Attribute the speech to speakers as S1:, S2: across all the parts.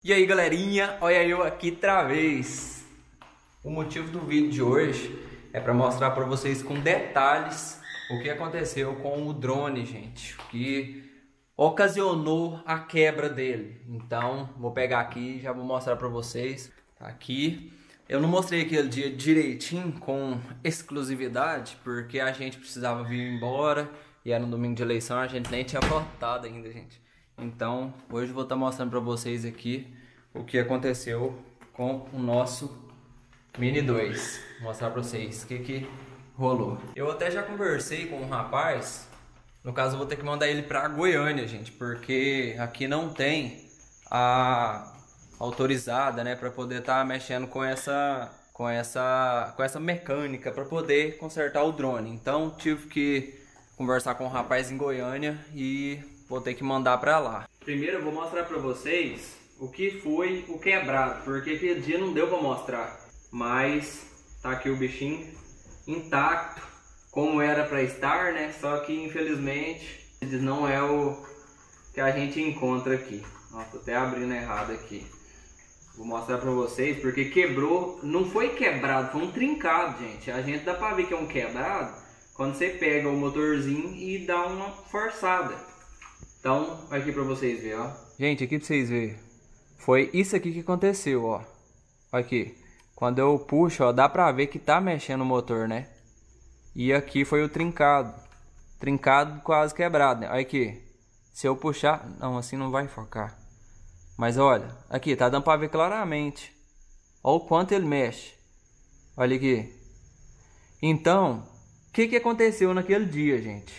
S1: E aí galerinha, olha eu aqui outra vez. O motivo do vídeo de hoje é para mostrar para vocês com detalhes o que aconteceu com o drone, gente, que ocasionou a quebra dele. Então vou pegar aqui e já vou mostrar para vocês. Tá aqui. Eu não mostrei aquele dia direitinho com exclusividade porque a gente precisava vir embora e era no domingo de eleição, a gente nem tinha votado ainda, gente. Então, hoje eu vou estar mostrando para vocês aqui o que aconteceu com o nosso Mini 2. Vou mostrar para vocês o que rolou. Eu até já conversei com um rapaz, no caso eu vou ter que mandar ele para Goiânia, gente, porque aqui não tem a autorizada, né, para poder estar mexendo com essa mecânica para poder consertar o drone. Então, tive que conversar com um rapaz em Goiânia e vou ter que mandar pra lá. Primeiro eu vou mostrar pra vocês o que foi o quebrado, porque aquele dia não deu pra mostrar. Mas tá aqui o bichinho intacto, como era pra estar, né? Só que infelizmente não é o que a gente encontra aqui. Nossa, tô até abrindo errado aqui. Vou mostrar pra vocês, porque quebrou, não foi quebrado, foi um trincado, gente. A gente dá pra ver que é um quebrado quando você pega o motorzinho e dá uma forçada. Então, aqui pra vocês verem, ó. Gente, aqui pra vocês verem. Foi isso aqui que aconteceu, ó. Aqui. Quando eu puxo, ó, dá pra ver que tá mexendo o motor, né? E aqui foi o trincado. Trincado quase quebrado, né? Olha aqui. Se eu puxar... Não, assim não vai focar. Mas olha, aqui, tá dando pra ver claramente. Olha o quanto ele mexe. Olha aqui. Então, o que aconteceu naquele dia, gente?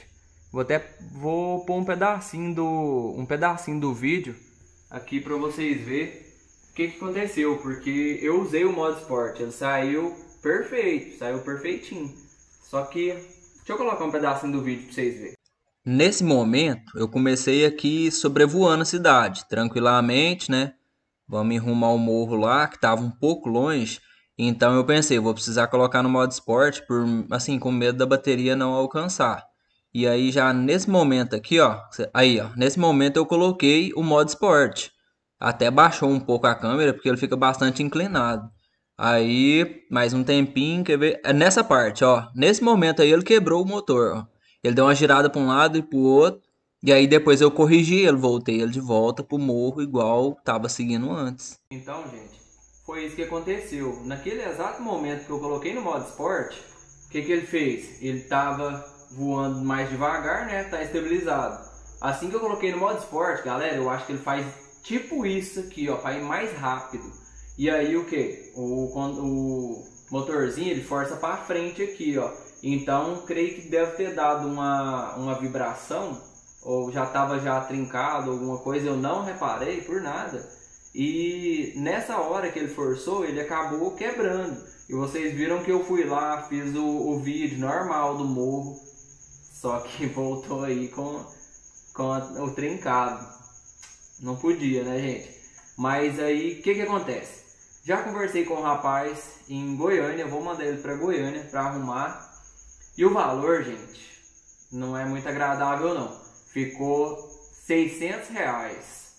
S1: Vou pôr um pedacinho do vídeo aqui para vocês verem o que aconteceu, porque eu usei o modo esporte, ele saiu perfeito, saiu perfeitinho. Só que deixa eu colocar um pedacinho do vídeo para vocês verem. Nesse momento, eu comecei aqui sobrevoando a cidade, tranquilamente, né? Vamos arrumar o morro lá, que estava um pouco longe. Então eu pensei, vou precisar colocar no modo esporte, assim, com medo da bateria não alcançar. E aí já nesse momento aqui, ó, nesse momento eu coloquei o modo esporte. Até baixou um pouco a câmera, porque ele fica bastante inclinado. Aí, mais um tempinho, quer ver? É nessa parte, ó, nesse momento aí ele quebrou o motor, ó. Ele deu uma girada para um lado e para o outro. E aí depois eu corrigi ele, voltei ele de volta pro morro igual tava seguindo antes. Então, gente, foi isso que aconteceu. Naquele exato momento que eu coloquei no modo esporte, o que ele fez? Ele tava voando mais devagar, né? Tá estabilizado. Assim que eu coloquei no modo esporte, galera, eu acho que ele faz tipo isso aqui, ó, para ir mais rápido. E aí o que? O motorzinho ele força para frente aqui, ó. Então, creio que deve ter dado uma vibração, ou já estava já trincado, alguma coisa, eu não reparei por nada. E nessa hora que ele forçou, ele acabou quebrando. E vocês viram que eu fui lá, fiz o vídeo normal do morro, só que voltou aí com o trincado. Não podia, né, gente? Mas aí, o que acontece? Já conversei com o rapaz em Goiânia, vou mandar ele para Goiânia para arrumar. E o valor, gente, não é muito agradável não. Ficou R$600.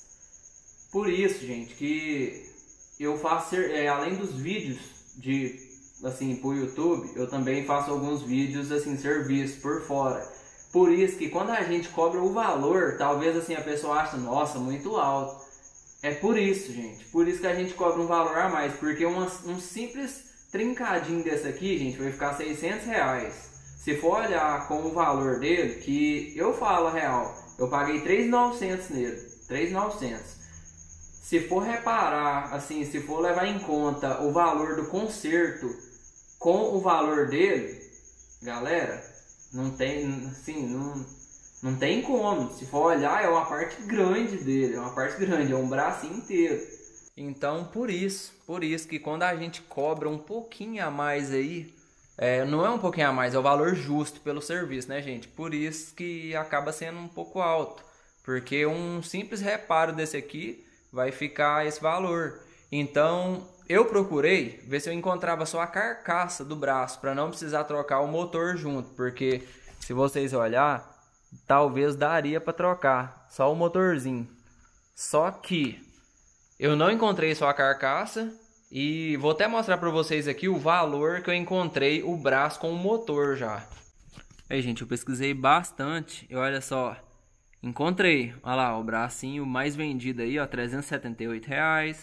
S1: Por isso, gente, que eu faço, além dos vídeos assim, pro YouTube, eu também faço alguns vídeos, assim, serviço por fora. Por isso que quando a gente cobra o valor, talvez assim a pessoa ache, nossa, muito alto. É por isso, gente, por isso que a gente cobra um valor a mais, porque um simples trincadinho desse aqui, gente, vai ficar R$600. Se for olhar com o valor dele, que eu falo a real, eu paguei R$3.900 nele, R$3.900. Se for reparar, assim, se for levar em conta o valor do conserto com o valor dele, galera, não tem, assim, não tem como. Se for olhar, é uma parte grande dele, é uma parte grande, é um bracinho inteiro. Então, por isso que quando a gente cobra um pouquinho a mais aí, não é um pouquinho a mais, é o valor justo pelo serviço, né, gente? Por isso que acaba sendo um pouco alto, porque um simples reparo desse aqui vai ficar esse valor. Então, eu procurei ver se eu encontrava só a carcaça do braço, para não precisar trocar o motor junto, porque se vocês olhar, talvez daria para trocar só o motorzinho. Só que Eu não encontrei só a carcaça e vou até mostrar para vocês aqui o valor que eu encontrei o braço com o motor já. Aí, gente, eu pesquisei bastante e olha só, encontrei, olha lá, o bracinho mais vendido aí, ó, R$378,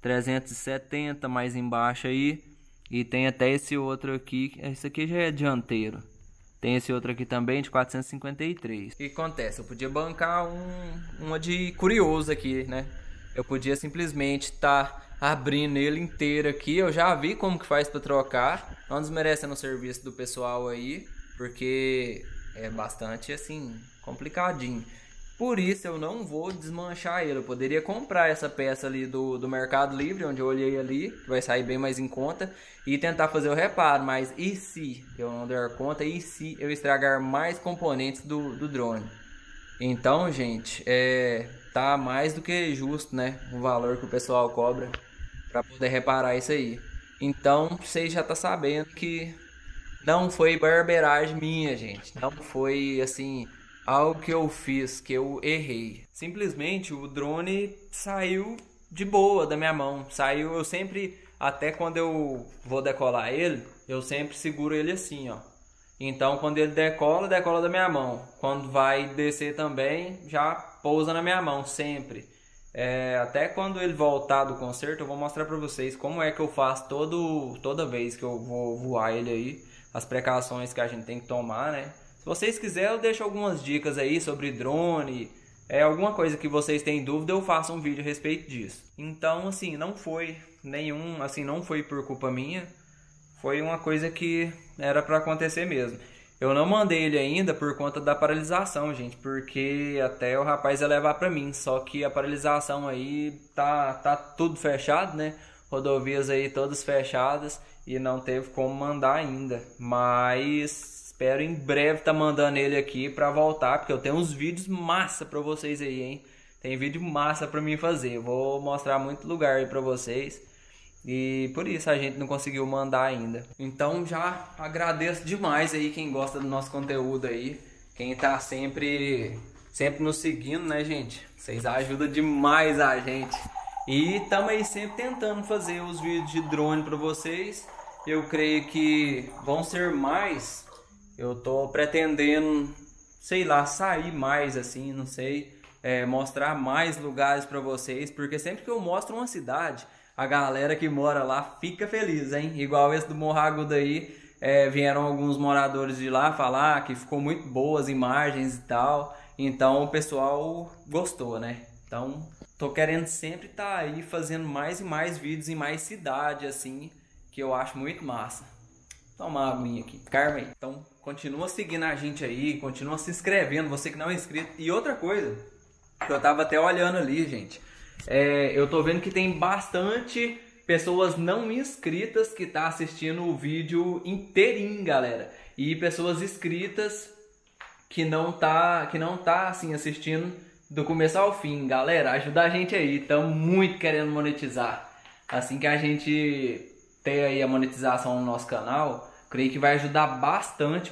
S1: 370 mais embaixo aí, e tem até esse outro aqui, esse aqui já é dianteiro. Tem esse outro aqui também de 453. O que acontece? Eu podia bancar uma de curioso aqui, né? Eu podia simplesmente estar abrindo ele inteiro aqui. Eu já vi como que faz para trocar. Não desmerecendo o serviço do pessoal aí, porque é bastante assim complicadinho. Por isso eu não vou desmanchar ele. Eu poderia comprar essa peça ali do Mercado Livre, onde eu olhei ali, que vai sair bem mais em conta, e tentar fazer o reparo. Mas e se eu não der conta? E se eu estragar mais componentes do drone? Então, gente, tá mais do que justo, né? O valor que o pessoal cobra para poder reparar isso aí. Então, vocês já tá sabendo que não foi barbeiragem minha, gente. Não foi assim algo que eu fiz, que eu errei. Simplesmente o drone saiu de boa da minha mão. Saiu, eu sempre, até quando eu vou decolar ele, eu sempre seguro ele assim, ó. Então quando ele decola, decola da minha mão. Quando vai descer também, já pousa na minha mão, sempre. Até quando ele voltar do concerto, eu vou mostrar pra vocês como é que eu faço toda vez que eu vou voar ele aí. As precauções que a gente tem que tomar, né? Se vocês quiserem, eu deixo algumas dicas aí sobre drone. Alguma coisa que vocês têm dúvida, eu faço um vídeo a respeito disso. Então, assim, não foi não foi por culpa minha. Foi uma coisa que era para acontecer mesmo. Eu não mandei ele ainda por conta da paralisação, gente, porque até o rapaz ia levar para mim. Só que a paralisação aí tá tudo fechado, né? Rodovias aí todas fechadas e não teve como mandar ainda. Mas espero em breve tá mandando ele aqui pra voltar, porque eu tenho uns vídeos massa pra vocês aí, hein? Tem vídeo massa pra mim fazer. Eu vou mostrar muito lugar aí pra vocês. E por isso a gente não conseguiu mandar ainda. Então já agradeço demais aí quem gosta do nosso conteúdo aí. Quem tá sempre nos seguindo, né, gente? Vocês ajudam demais a gente. E estamos aí sempre tentando fazer os vídeos de drone pra vocês. Eu creio que vão ser mais. Eu tô pretendendo, sei lá, sair mais assim, não sei, mostrar mais lugares para vocês, porque sempre que eu mostro uma cidade, a galera que mora lá fica feliz, hein? Igual esse do Morro Agudo aí, vieram alguns moradores de lá falar que ficou muito boas imagens e tal, então o pessoal gostou, né? Então, tô querendo sempre estar aí fazendo mais e mais vídeos em mais cidade, assim, que eu acho muito massa. Toma uma aguinha aqui, Carmen. Então, continua seguindo a gente aí, continua se inscrevendo, você que não é inscrito. E outra coisa, que eu tava até olhando ali, gente, eu tô vendo que tem bastante pessoas não inscritas que tá assistindo o vídeo inteirinho, galera. E pessoas inscritas que não tá assim assistindo do começo ao fim. Galera, ajuda a gente aí, estamos muito querendo monetizar. Assim que a gente ter aí a monetização no nosso canal, creio que vai ajudar bastante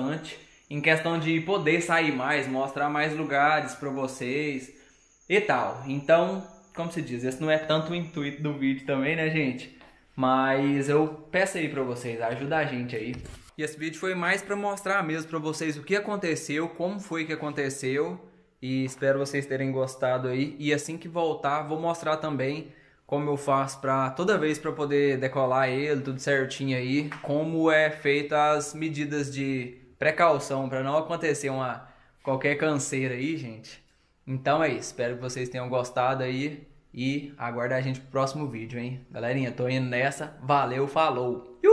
S1: em questão de poder sair mais, mostrar mais lugares para vocês e tal. Então, como se diz, esse não é tanto o intuito do vídeo também, né, gente? Mas eu peço aí para vocês, ajuda a gente aí. E esse vídeo foi mais para mostrar mesmo para vocês o que aconteceu, como foi que aconteceu, e espero vocês terem gostado aí. E assim que voltar, vou mostrar também como eu faço para toda vez para poder decolar ele, tudo certinho aí, como é feita as medidas de precaução para não acontecer qualquer canseira aí, gente. Então é isso, espero que vocês tenham gostado aí e aguarda a gente pro próximo vídeo, hein? Galerinha, tô indo nessa, valeu, falou!